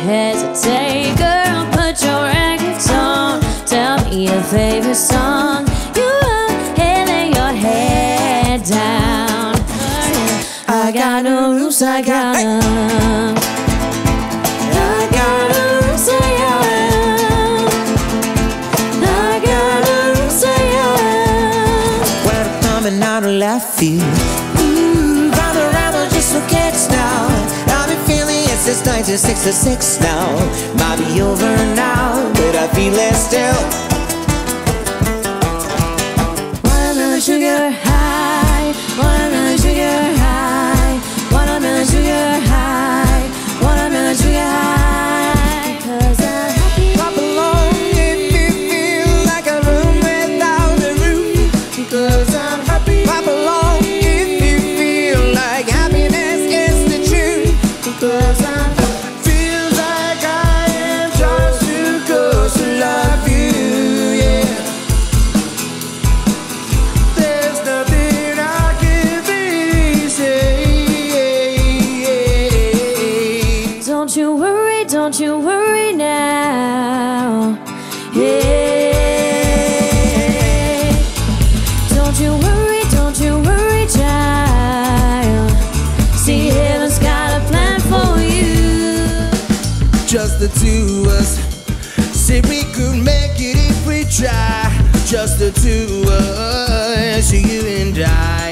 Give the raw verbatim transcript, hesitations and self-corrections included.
hesitate. Girl, put your records on. Tell me your favorite song. You up and lay your head down. I got no rules, I got them. I got no rules, I got them. I got no rules, I got them. When I'm coming out of left field, ooh, round and round, I just forget now. I've been feeling it since nineteen sixty-six now. Might be over now, but I feel it still. Watermelon sugar high, watermelon sugar high, watermelon sugar high, watermelon sugar high. 'Cause I'm happy. Pop along if you feel like a room without a roof. Because I'm happy. Pop along if you feel like happiness is the truth. Because I'm feels like I am just too close to love you, yeah. There's nothing I can be say. Don't you worry, don't you worry now. Yeah. Don't you worry, don't you worry, child. See, heaven's got a plan for you. Just the two of us. Said we could make it if we try. Just the two of us, you and I.